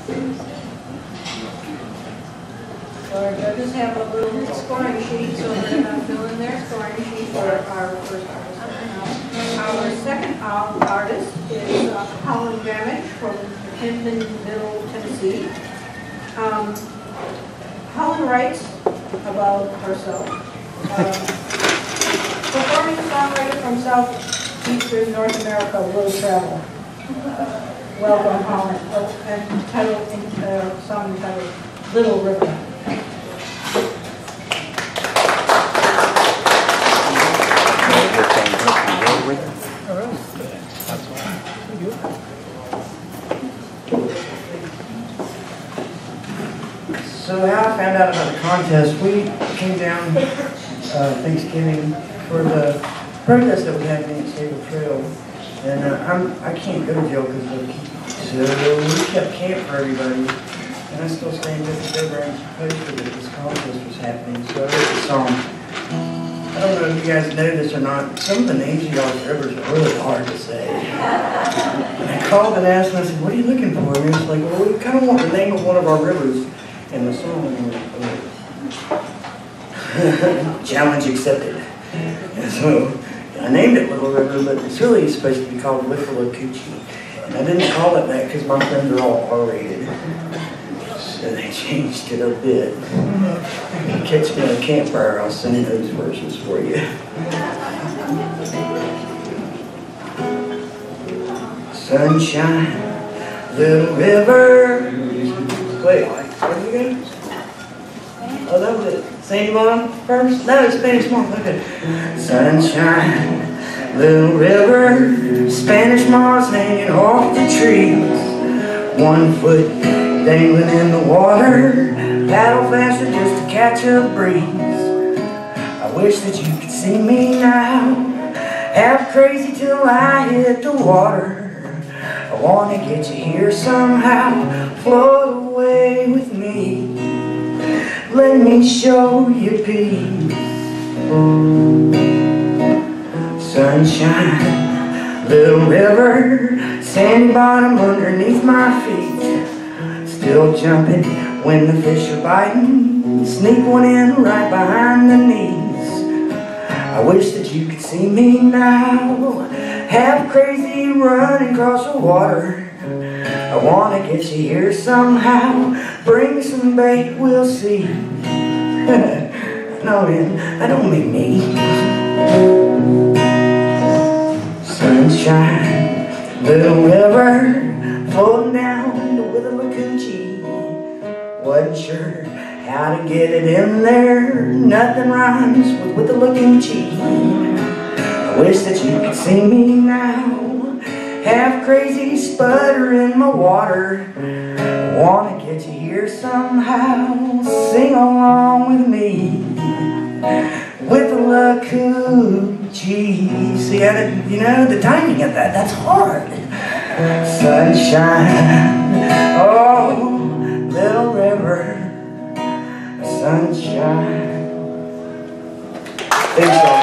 So our judges have a little scoring sheet, so they're going to fill in their scoring sheet for our first artist. Our second artist is Hollin Gammage from Hindenville, Tennessee. Hollin writes about herself. Performing songwriter from southeastern North America will travel. Welcome, Hollin. And song entitled Little River. So how I found out about the contest, we came down Thanksgiving for the protest that we had against Sable Trail, and I can't go to jail because of the so we kept camp for everybody, and I still stay in Mississippi and posted that this contest was happening, so I wrote the song. I don't know if you guys know this or not, some of the names of y'all's rivers are really hard to say. And I called and asked, and I said, what are you looking for? And he was like, well, we kind of want the name of one of our rivers. And the song, challenge accepted. And so I named it Little River, but it's really supposed to be called Wickalacoochee. And I didn't call it that because my friends are all R-rated. So they changed it a bit. If you catch me on a campfire, I'll sing those verses for you. Sunshine, little river. Wait. Where did we go? Oh, that was it. Sandy Bottom first? No, it's Spanish Moss. Okay. Sunshine, little river, Spanish moss hanging off the trees. 1 foot dangling in the water, paddle faster just to catch a breeze. I wish that you could see me now, half crazy till I hit the water. I want to get you here somehow, float away with me. Let me show you peace. Sunshine, little river, sandy bottom underneath my feet. Still jumping when the fish are biting, sneak one in right behind the knees. I wish that you could see me now, half crazy running across the water. I want to get you here somehow, bring some bait, we'll see. No, man, I don't mean me. Sunshine, little river, floating down to Wickalacoochee. Wasn't sure how to get it in there, nothing rhymes with Wickalacoochee. I wish that you could see me now, half crazy, sputter in my water. I want to get you here somehow, sing along with me. Wickalacoochee. See, you know, the timing of that's hard. Sunshine, oh, little river, sunshine. Thanks, y'all.